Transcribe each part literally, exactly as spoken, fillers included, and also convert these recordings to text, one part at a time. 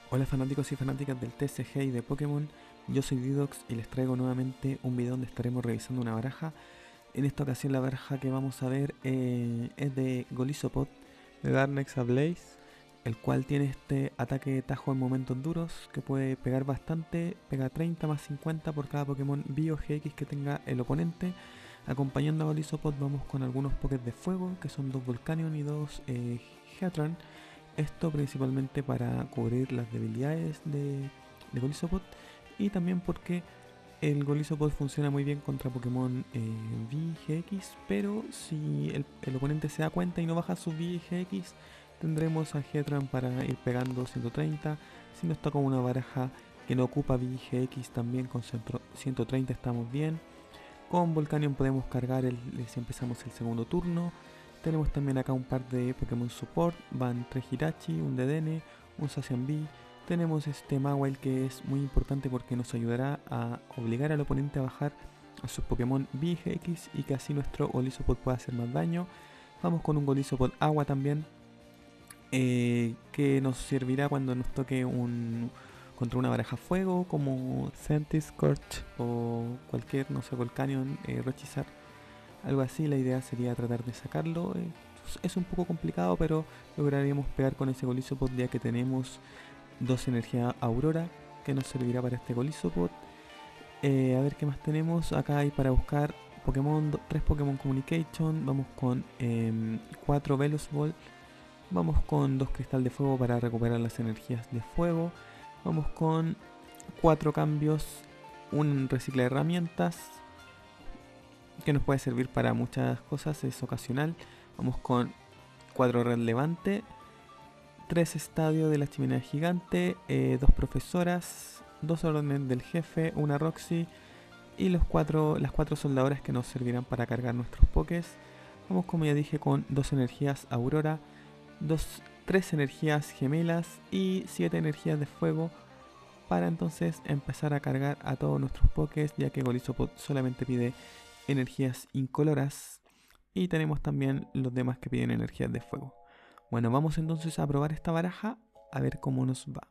Hola fanáticos y fanáticas del T C G y de Pokémon, yo soy Didox y les traigo nuevamente un video donde estaremos revisando una baraja. En esta ocasión la baraja que vamos a ver eh, es de Golisopod de Darknex Ablaze, el cual tiene este ataque de tajo en momentos duros que puede pegar bastante, pega treinta más cincuenta por cada Pokémon Bio G X que tenga el oponente. Acompañando a Golisopod vamos con algunos Pokés de fuego, que son dos Volcanion y dos eh, Heatran. Esto principalmente para cubrir las debilidades de, de Golisopod y también porque el Golisopod funciona muy bien contra Pokémon eh, V G X, pero si el, el oponente se da cuenta y no baja su V G X, tendremos a Heatran para ir pegando ciento treinta. Si no está con una baraja que no ocupa V G X, también con ciento treinta estamos bien. Con Volcanion podemos cargar el, si empezamos el segundo turno. Tenemos también acá un par de Pokémon Support, van tres Hirachi, un Dedenne, un Zacian Bee. Tenemos este Mawile que es muy importante porque nos ayudará a obligar al oponente a bajar a sus Pokémon V G X y que así nuestro Golisopod pueda hacer más daño. Vamos con un Golisopod Agua también, eh, que nos servirá cuando nos toque un contra una baraja fuego como Scentis, Scorch o cualquier, no sé, Volcanion, eh, Rochizar, algo así. La idea sería tratar de sacarlo. Eh, es un poco complicado, pero lograríamos pegar con ese Golisopod ya que tenemos dos energía Aurora que nos servirá para este Golisopod. Eh, a ver qué más tenemos. Acá hay para buscar Pokémon, tres Pokémon Communication. Vamos con eh, cuatro Velusball. Vamos con dos Cristal de Fuego para recuperar las energías de fuego. Vamos con cuatro cambios, un recicle de herramientas que nos puede servir para muchas cosas, es ocasional. Vamos con cuatro Red Levante, tres Estadio de la Chimenea Gigante, eh, dos Profesoras, dos Órdenes del Jefe, una Roxy y los cuatro, las cuatro soldadoras que nos servirán para cargar nuestros pokés. Vamos, como ya dije, con dos energías Aurora, dos, tres energías gemelas y siete energías de fuego para entonces empezar a cargar a todos nuestros pokés, ya que Golisopod solamente pide energías incoloras y tenemos también los demás que piden energías de fuego. Bueno, vamos entonces a probar esta baraja a ver cómo nos va.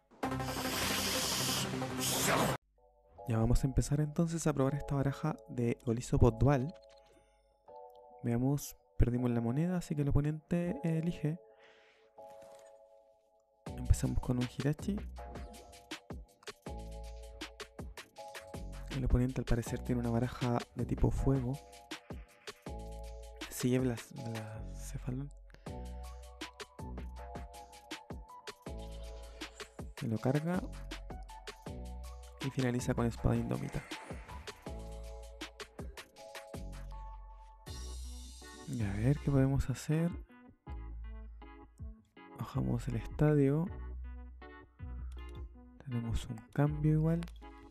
Ya vamos a empezar entonces a probar esta baraja de Golisopod Dual. Veamos, perdimos la moneda, así que el oponente elige. Empezamos con un Hirachi. El oponente al parecer tiene una baraja de tipo fuego. Si lleva las, las Cefalón. Me lo carga. Y finaliza con Espada Indómita. Y a ver qué podemos hacer. Bajamos el estadio. Tenemos un cambio igual.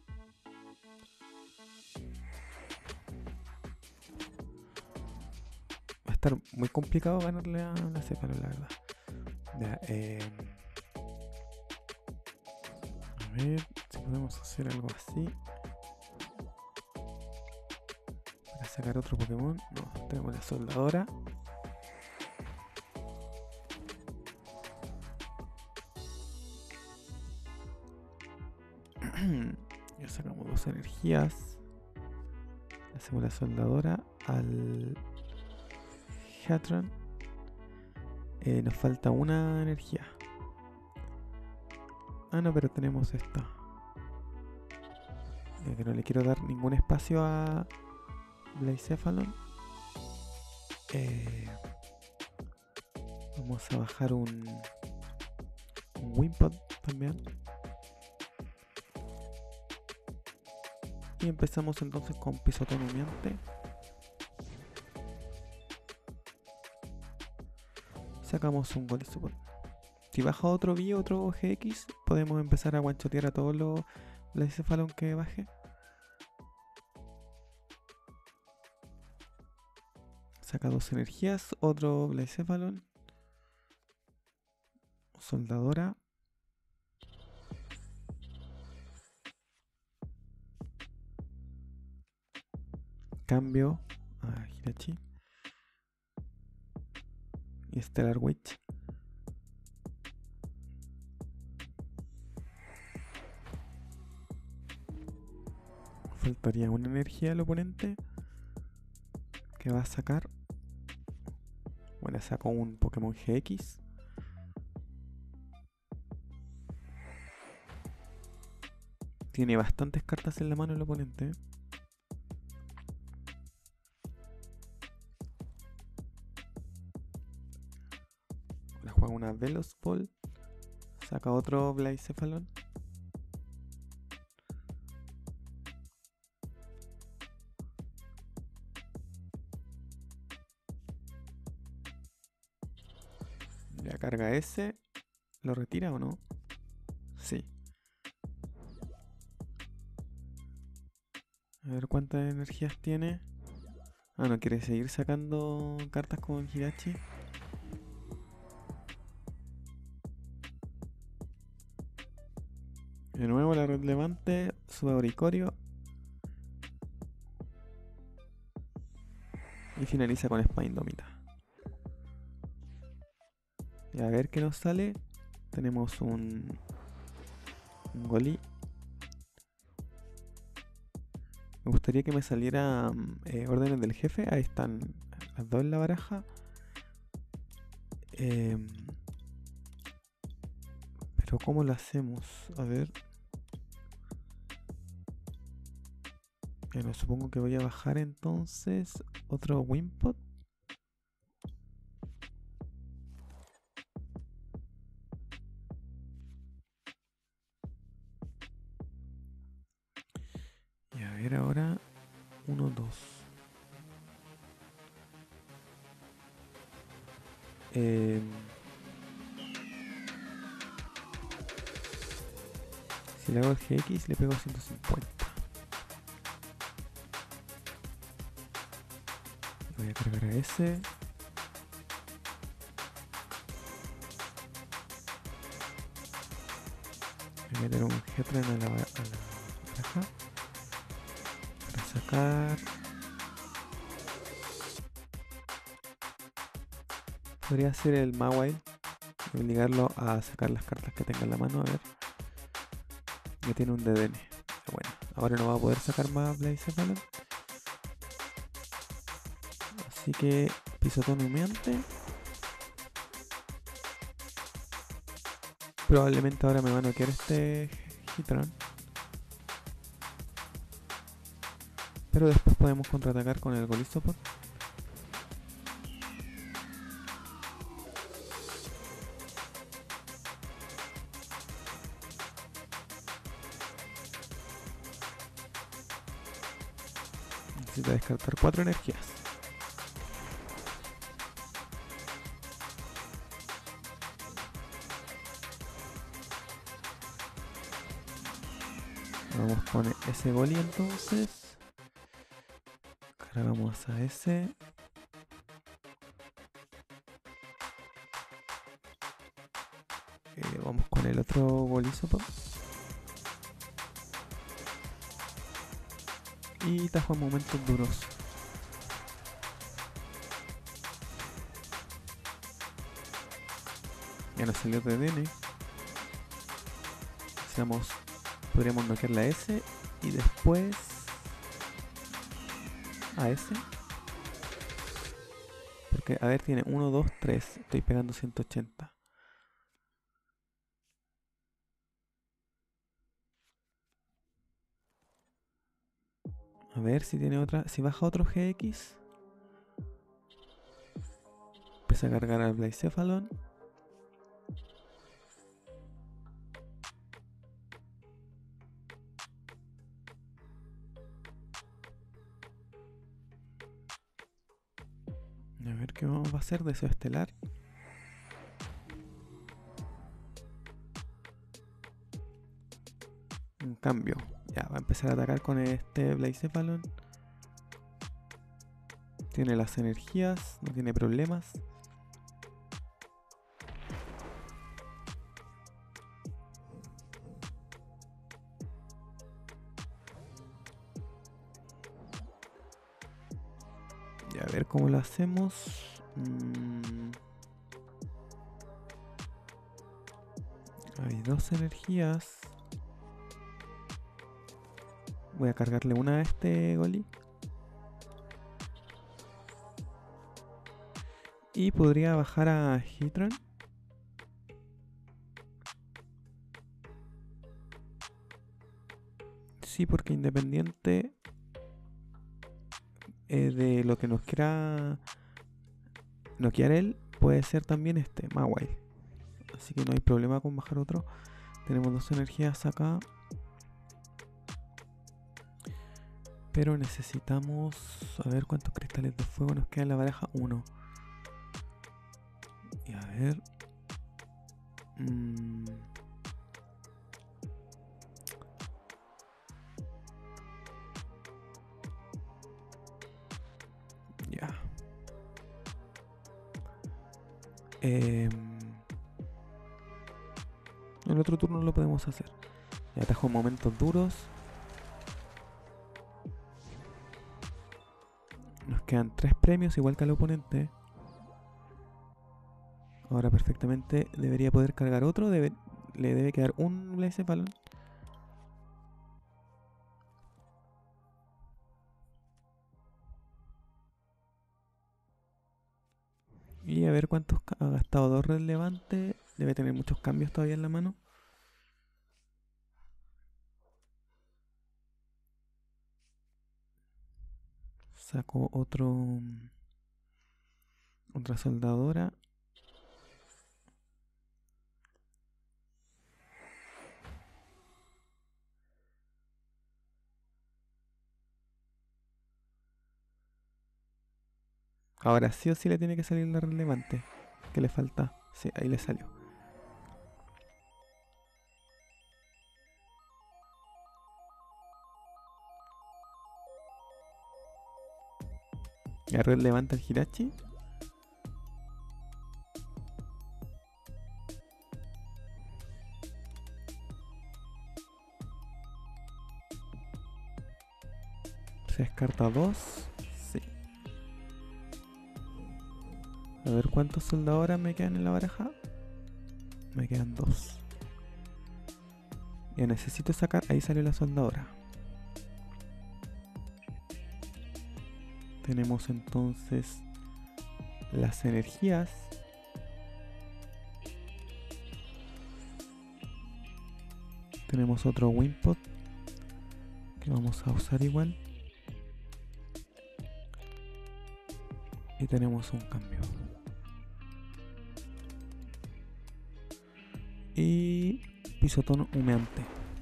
Va a estar muy complicado ganarle a la Cefalón, la verdad. Ya, eh, a ver si podemos hacer algo así. Para sacar otro Pokémon. No, tenemos la soldadora. Ya sacamos dos energías. Hacemos la soldadora al Heatran. Eh, nos falta una energía. Ah, no, pero tenemos esta. Ya que no le quiero dar ningún espacio a Blacephalon. Eh, vamos a bajar un, un Wimpod también. Y empezamos entonces con pisotón humeante. Sacamos un Golisopod. Si baja otro B, otro G X, podemos empezar a guanchotear a todos los Blacephalon que baje. Saca dos energías, otro Blacephalon. Soldadora. Cambio a Hirachi. Y Stellar Witch. faltaría una energía al oponente que va a sacar. Bueno, sacó un Pokémon G X. Tiene bastantes cartas en la mano el oponente. Ahora juega una Veloz Ball. Saca otro Blacephalon. Ya carga ese. ¿Lo retira o no? Sí. A ver cuántas energías tiene. Ah, no quiere seguir sacando cartas con Hirachi. De nuevo la red levante. Sube a Oricorio. Y finaliza con Espada Indómita. Y a ver qué nos sale. Tenemos un, un Goli. Me gustaría que me saliera eh, órdenes del jefe. Ahí están las dos en la baraja. Eh, pero ¿cómo lo hacemos? A ver. Bueno, supongo que voy a bajar entonces otro Wimpod. Y a ver ahora. uno, dos. Eh, si le hago el G X le pego ciento cincuenta. Voy a cargar a ese. Voy a meter un Heatran a la, a la baraja para sacar. Podría ser el Mawile y obligarlo a sacar las cartas que tenga en la mano. A ver. Ya tiene un D D N. Bueno, ahora no va a poder sacar más Blacephalon. Así que pisotón humeante. Probablemente ahora me va a noquear este Heatran. Pero después podemos contraatacar con el Golisopod. Necesita descartar cuatro energías. Vamos con ese Goli entonces. Cargamos a ese. Eh, vamos con el otro Golisopod. Y tajo en momentos duros. Ya nos salió D D N. Seamos, podríamos noquear la S y después a S. Porque, a ver, tiene uno, dos, tres. Estoy pegando ciento ochenta. A ver si tiene otra. Si baja otro G X. Empieza a cargar al Blacephalon. A ver qué vamos a hacer. Deseo estelar. Un cambio. Ya, va a empezar a atacar con este Blacephalon. Tiene las energías, no tiene problemas. Y a ver cómo lo hacemos. Mm. Hay dos energías. Voy a cargarle una a este Goli. Y podría bajar a Hitran. Sí, porque independiente eh, de lo que nos quiera noquear él, puede ser también este, Mawile. Así que no hay problema con bajar otro. Tenemos dos energías acá. Pero necesitamos... A ver cuántos cristales de fuego nos queda en la baraja. Uno. Y a ver... Mmm... Ya. Eh, el otro turno lo podemos hacer. Ya atajo momentos duros. Nos quedan tres premios, igual que al oponente. Ahora perfectamente debería poder cargar otro. Debe, le debe quedar un Blaze Balón. Y a ver cuántos ha gastado. Dos relevantes. Debe tener muchos cambios todavía en la mano. Saco otro... Otra soldadora. Ahora sí o sí le tiene que salir la relevante. ¿Qué le falta? Sí, ahí le salió. Ya relevante el Hirachi. Se descarta dos. Sí. A ver cuántos soldadoras me quedan en la baraja. Me quedan dos. Ya necesito sacar. Ahí salió la soldadora. Tenemos entonces las energías. Tenemos otro Wimpot que vamos a usar igual. Y tenemos un cambio. Y pisotón humeante.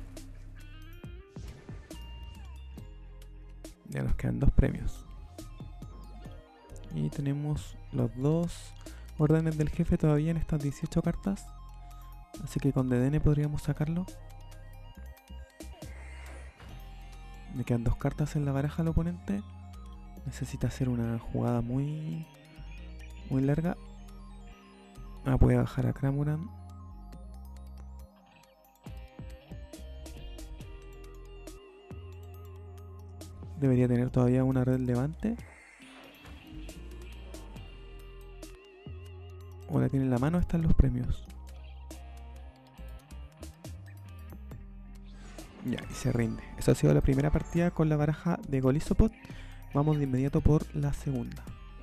Ya nos quedan dos premios. Y tenemos los dos órdenes del jefe todavía en estas dieciocho cartas. Así que con D D N podríamos sacarlo. Me quedan dos cartas en la baraja al oponente. Necesita hacer una jugada muy muy larga. Ah, puede bajar a Cramoran. Debería tener todavía una red levante. O la tiene en la mano, están los premios. Ya, y se rinde. Esa ha sido la primera partida con la baraja de Golisopod. Vamos de inmediato por la segunda.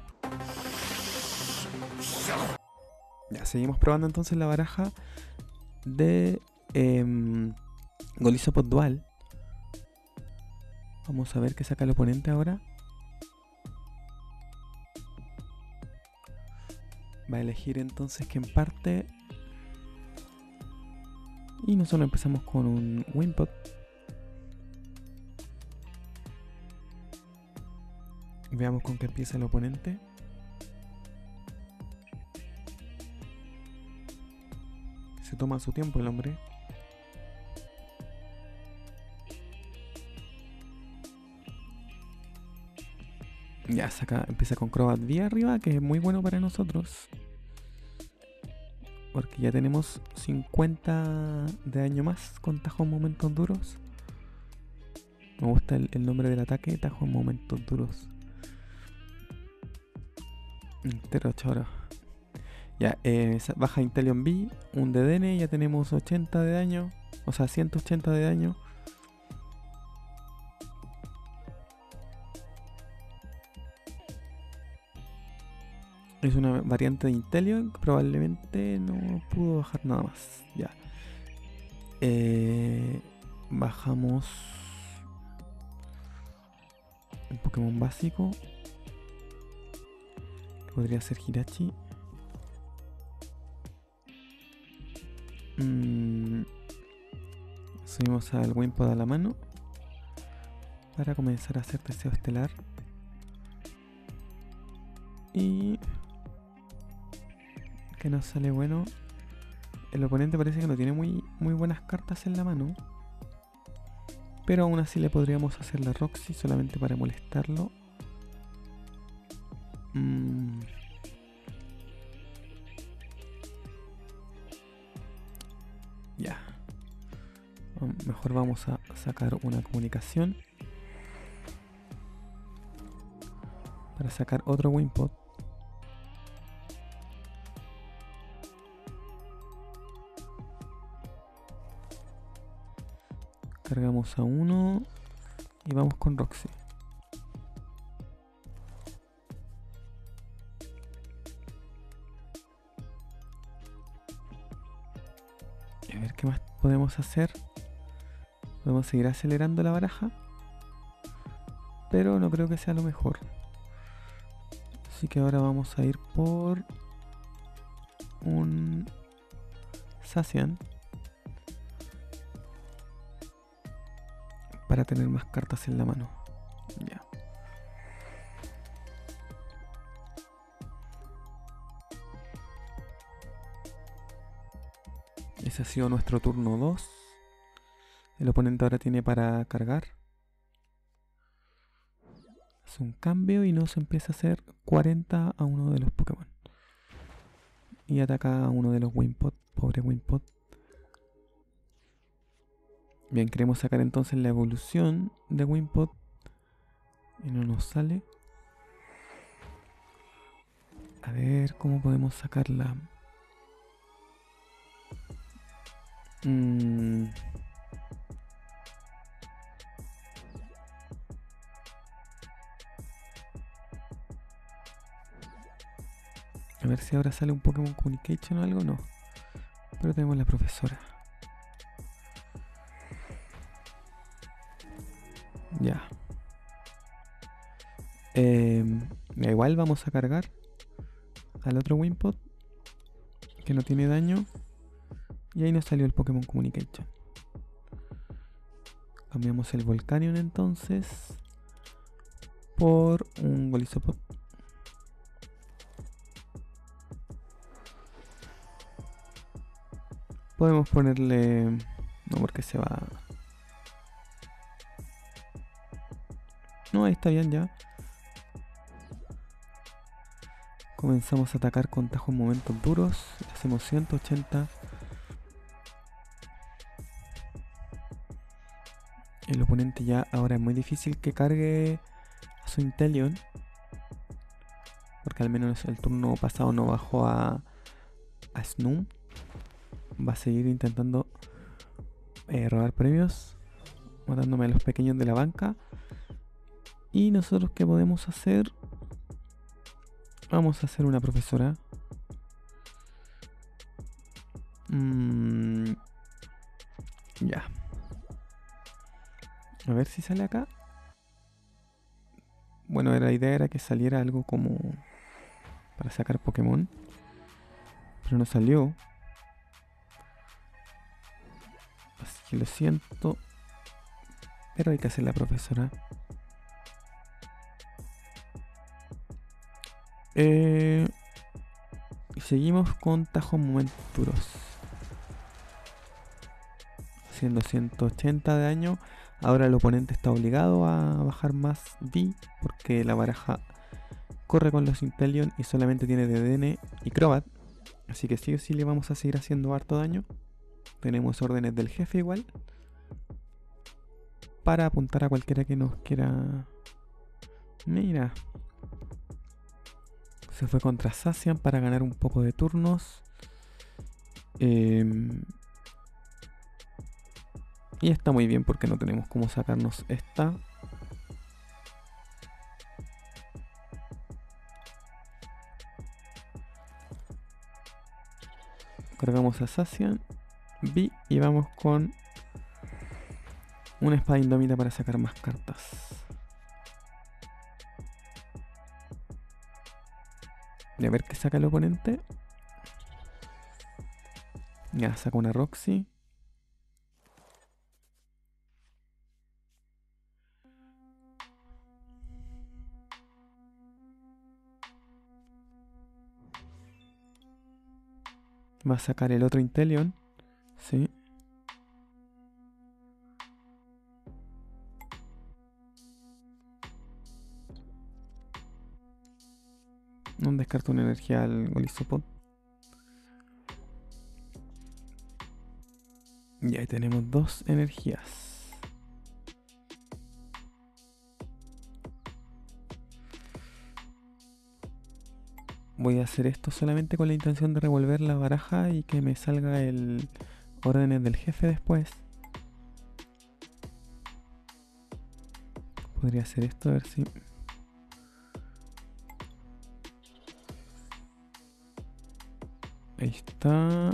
Ya, seguimos probando entonces la baraja de eh, Golisopod Dual. Vamos a ver qué saca el oponente ahora. Va a elegir entonces quién parte. Y nosotros empezamos con un Wimpot. Veamos con qué empieza el oponente. Se toma su tiempo el hombre. Ya saca, empieza con Crobat vía arriba, que es muy bueno para nosotros. Porque ya tenemos cincuenta de daño más con Tajo en momentos duros. Me gusta el, el nombre del ataque, Tajo en momentos duros. Entero choro. Ya, eh, baja Inteleon B, un D D N, ya tenemos ochenta de daño. O sea, ciento ochenta de daño. Es una variante de Inteleon que probablemente no pudo bajar nada más. Ya. Eh, bajamos un Pokémon básico. Que podría ser Hirachi. Mm, subimos al Wimpod a la mano. Para comenzar a hacer deseo estelar. Y... que nos sale bueno. El oponente parece que no tiene muy, muy buenas cartas en la mano. Pero aún así le podríamos hacer la Roxy solamente para molestarlo. Mm. Ya. Mejor vamos a sacar una comunicación. Para sacar otro Wimpod. Cargamos a uno y vamos con Roxy. A ver qué más podemos hacer. Podemos seguir acelerando la baraja, pero no creo que sea lo mejor. Así que ahora vamos a ir por un Zacian para tener más cartas en la mano. Ya. Ese ha sido nuestro turno dos. El oponente ahora tiene para cargar. Hace un cambio y nos empieza a hacer cuarenta a uno de los Pokémon. Y ataca a uno de los Wimpod. Pobre Wimpod. Bien, queremos sacar entonces la evolución de Wimpod. Y no nos sale. A ver cómo podemos sacarla. Mm. A ver si ahora sale un Pokémon Communication o algo, no. Pero tenemos la profesora. Ya. Eh, igual vamos a cargar al otro Wimpod que no tiene daño. Y ahí nos salió el Pokémon Communication. Cambiamos el Volcanion entonces por un Golisopod. Podemos ponerle... no, porque se va... no, ahí está bien ya. Comenzamos a atacar con tajo en momentos duros. Hacemos ciento ochenta. El oponente ya ahora es muy difícil que cargue a su Inteleon. Porque al menos el turno pasado no bajó a, a Snoom. Va a seguir intentando eh, robar premios, matándome a los pequeños de la banca. Y nosotros, ¿qué podemos hacer? Vamos a hacer una profesora. Mm, ya. A ver si sale acá. Bueno, la idea era que saliera algo como para sacar Pokémon, pero no salió. Así que lo siento, pero hay que hacer la profesora. Eh, y seguimos con tajos momenturos. Haciendo ciento ochenta de daño. Ahora el oponente está obligado a bajar más D porque la baraja corre con los Inteleon y solamente tiene D D N y Crobat. Así que sí o sí le vamos a seguir haciendo harto daño. Tenemos órdenes del jefe igual para apuntar a cualquiera que nos quiera. Mira, se fue contra Zacian para ganar un poco de turnos. Eh, y está muy bien porque no tenemos cómo sacarnos esta. Cargamos a Zacian, B y vamos con una espada indómita para sacar más cartas. Y a ver qué saca el oponente. Ya, saca una Roxy. Va a sacar el otro Inteleon. Sí. No descarto una energía al Golisopod. Y ahí tenemos dos energías. Voy a hacer esto solamente con la intención de revolver la baraja y que me salga el órdenes del jefe después. Podría hacer esto, a ver si... Ahí está.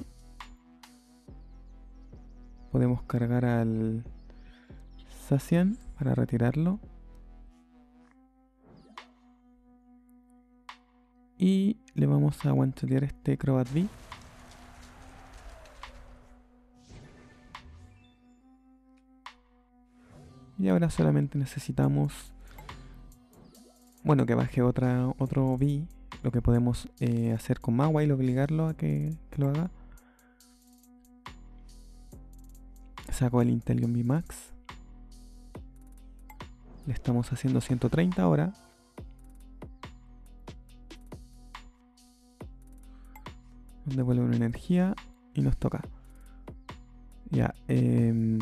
Podemos cargar al Zacian para retirarlo. Y le vamos a one-shotear este Crobat B. Y ahora solamente necesitamos... Bueno, que baje otra, otro B. Lo que podemos eh, hacer con Mawile, obligarlo a que, que lo haga. Saco el Inteleon V Max. Le estamos haciendo ciento treinta ahora. Nos devuelve una energía y nos toca. Ya, eh...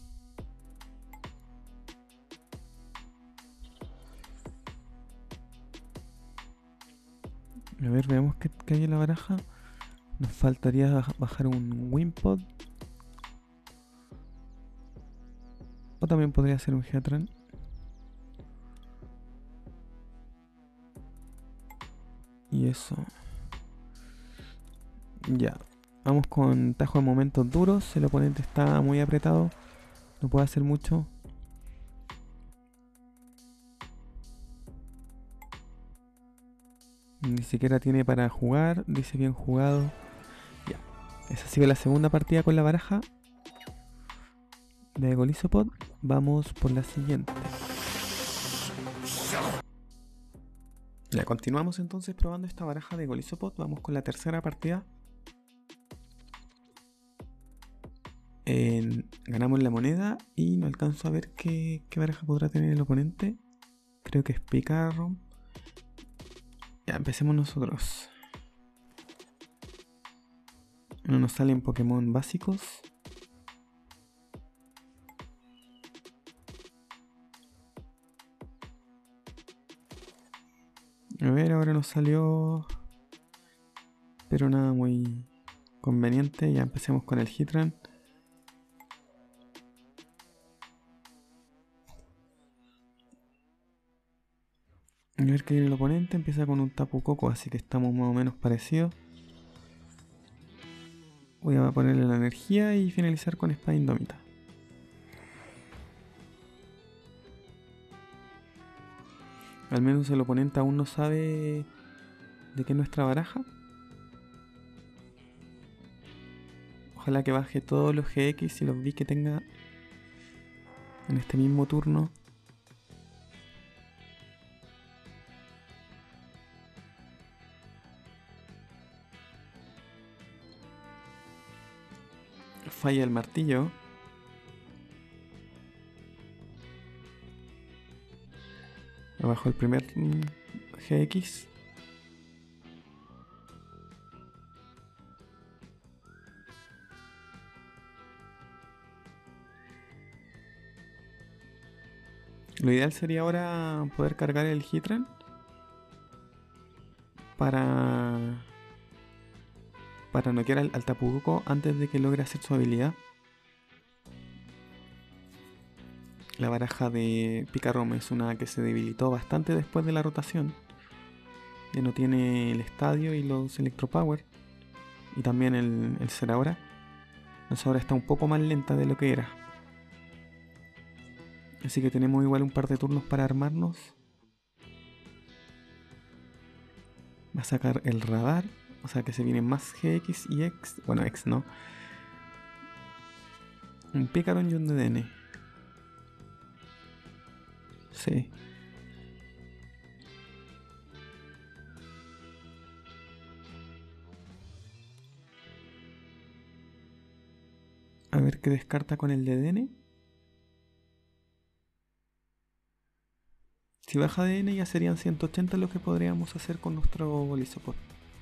a ver, veamos qué, qué hay en la baraja. Nos faltaría bajar un Wimpod. O también podría ser un Heatran. Y eso. Ya. Vamos con tajo de momentos duros. El oponente está muy apretado. No puede hacer mucho. Ni siquiera tiene para jugar. Dice bien jugado. Ya. Esa sigue la segunda partida con la baraja de Golisopod. Vamos por la siguiente. Ya, continuamos entonces probando esta baraja de Golisopod. Vamos con la tercera partida. Eh, ganamos la moneda y no alcanzo a ver qué, qué baraja podrá tener el oponente. Creo que es Picarro. Ya, empecemos nosotros. No nos salen Pokémon básicos. A ver, ahora nos salió... pero nada muy conveniente. Ya empecemos con el Heatran. A ver qué viene el oponente. Empieza con un Tapu Koko, así que estamos más o menos parecidos. Voy a ponerle la energía y finalizar con Espada Indómita. Al menos el oponente aún no sabe de qué es nuestra baraja. Ojalá que baje todos los G X y los B que tenga en este mismo turno. Falla el martillo. Abajo el primer mm, G X. Lo ideal sería ahora poder cargar el Heatran para para noquear al, al Tapu Koko antes de que logre hacer su habilidad. La baraja de Picarrom es una que se debilitó bastante después de la rotación. Ya no tiene el estadio y los Electropower. Y también el, el Zeraora. El Zeraora está un poco más lenta de lo que era. Así que tenemos igual un par de turnos para armarnos. Va a sacar el radar. O sea que se vienen más G X y X. Bueno, X no. Un Pícaro y un D D N. Sí. A ver qué descarta con el D D N. Si baja D N ya serían ciento ochenta lo que podríamos hacer con nuestro Golisopod.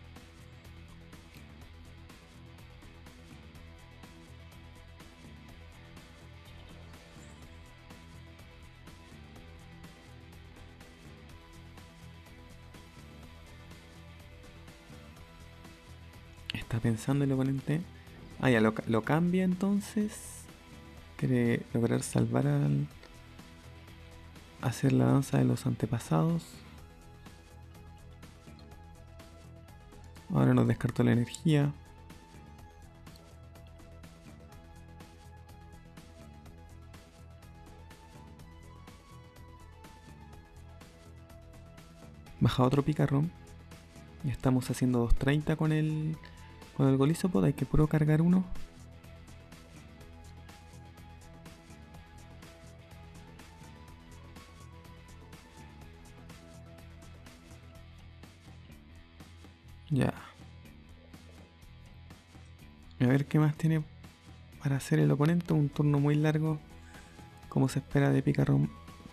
Está pensando el oponente. Ah, ya lo, lo cambia entonces. Quiere lograr salvar al... hacer la danza de los antepasados. Ahora nos descartó la energía. Baja otro picarrón. Y estamos haciendo doscientos treinta con el... con el Golisopod. Hay que puro cargar uno. Ya. A ver qué más tiene para hacer el oponente. Un turno muy largo, como se espera de picarrón.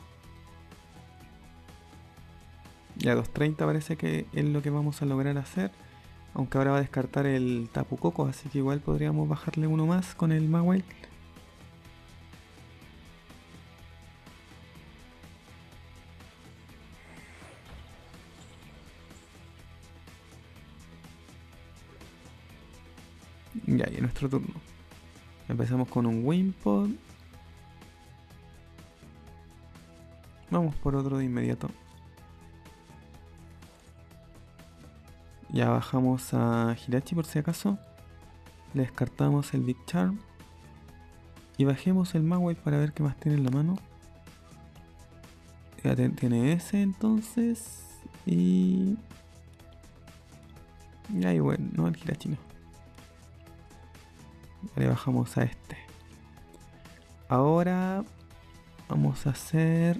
Ya doscientos treinta parece que es lo que vamos a lograr hacer. Aunque ahora va a descartar el Tapu Koko, así que igual podríamos bajarle uno más con el Mawile. Ya, y en nuestro turno. Empezamos con un Wimpod. Vamos por otro de inmediato. Ya bajamos a Hirachi por si acaso. Le descartamos el Big Charm. Y bajemos el Mawile para ver qué más tiene en la mano. Ya tiene ese entonces. Y... ya, y bueno, no, el Hirachi no. Le bajamos a este. Ahora vamos a hacer...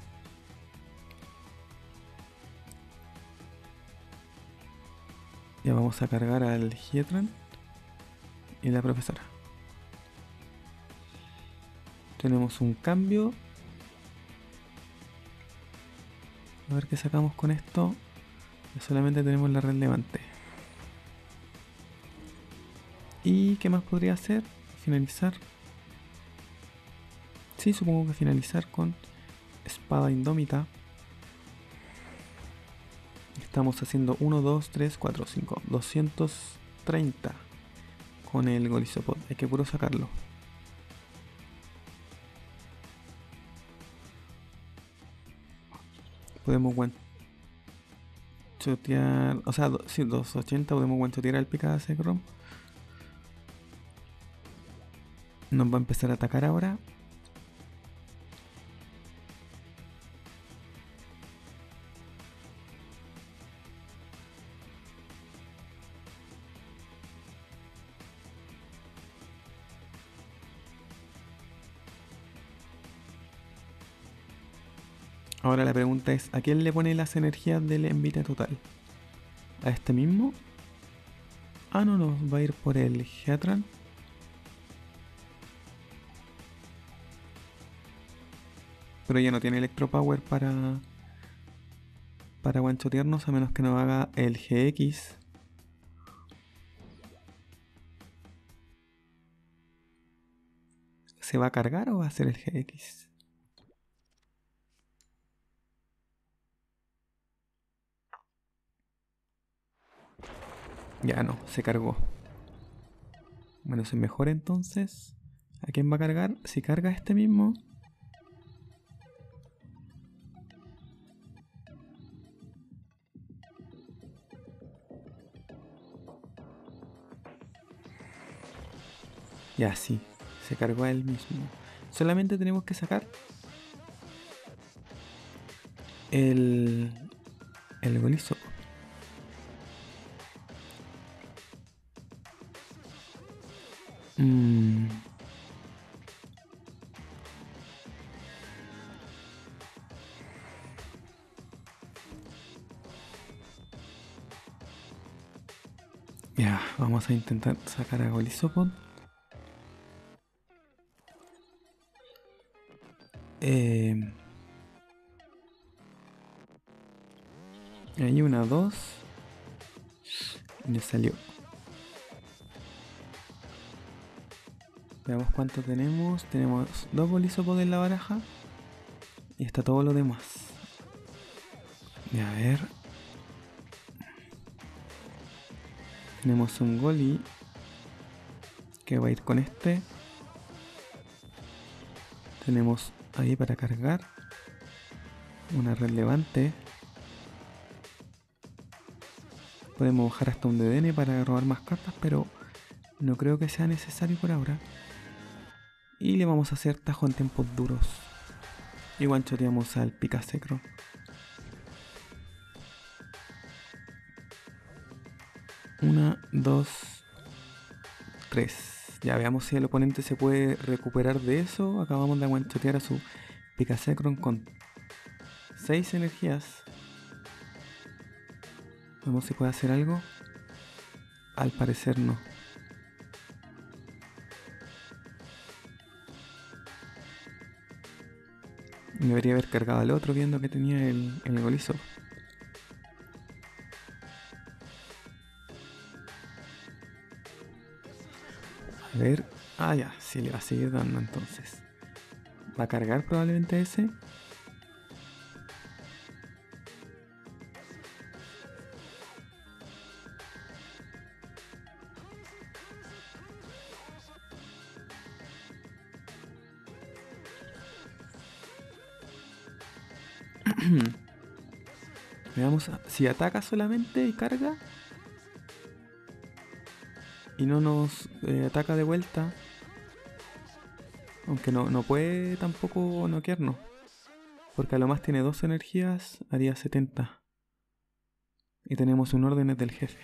ya vamos a cargar al Hietran y la profesora. Tenemos un cambio. A ver qué sacamos con esto. Solamente tenemos la relevante. ¿Y qué más podría hacer? Finalizar. Sí, supongo que finalizar con espada indómita. Estamos haciendo uno, dos, tres, cuatro, cinco, doscientos treinta con el Golisopod. Hay que puro sacarlo. Podemos one-shotear, o sea, sí, doscientos ochenta podemos one-shotear al Pika Zekrom. Nos va a empezar a atacar ahora. Ahora la pregunta es, ¿a quién le pone las energías del envite total? ¿A este mismo? Ah, no, no, va a ir por el Heatran. Pero ya no tiene Electro Power para... para one-shotearnos, a menos que nos haga el G X. ¿Se va a cargar o va a ser el G X? Ya no, se cargó. Bueno, se mejora entonces. ¿A quién va a cargar? Si carga este mismo. Ya, sí, se cargó a él mismo. Solamente tenemos que sacar el, el Golisopod. Mm. Ya, vamos a intentar sacar a Golisopod. Eh, hay una, dos. Y le salió. Veamos cuánto tenemos. Tenemos dos Golisopod en la baraja. Y está todo lo demás. Y a ver. Tenemos un Goli que va a ir con este. Tenemos ahí para cargar una red levante. Podemos bajar hasta un D D N para robar más cartas, pero no creo que sea necesario por ahora. Y le vamos a hacer tajo en tiempos duros. Y guanchoteamos al Picasecro. Una, dos, tres. Ya veamos si el oponente se puede recuperar de eso. Acabamos de guanchotear a su Picasecron con seis energías. Vemos si puede hacer algo. Al parecer no. Debería haber cargado al otro viendo que tenía el, el Golizo. A ver. Ah, ya. Sí, le va a seguir dando entonces. Va a cargar probablemente ese. Veamos si ataca solamente y carga. Y no nos eh, ataca de vuelta. Aunque no, no puede tampoco noquearnos. Porque a lo más tiene dos energías, haría setenta. Y tenemos un orden del jefe.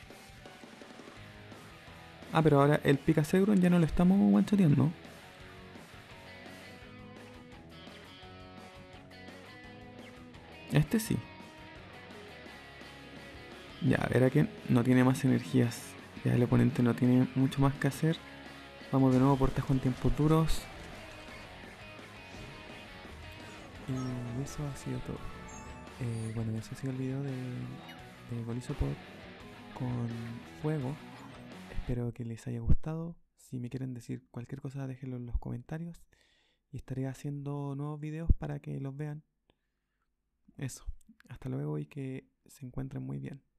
Ah, pero ahora el Picasegron ya no lo estamos one-shoteando. Este sí. Ya, a ver a quién no tiene más energías. Ya el oponente no tiene mucho más que hacer. Vamos de nuevo por tajo en tiempos duros. Y eso ha sido todo. Eh, bueno, eso ha sido el video de, de Golisopod con fuego. Espero que les haya gustado. Si me quieren decir cualquier cosa, déjenlo en los comentarios. Y estaré haciendo nuevos videos para que los vean. Eso. Hasta luego y que se encuentren muy bien.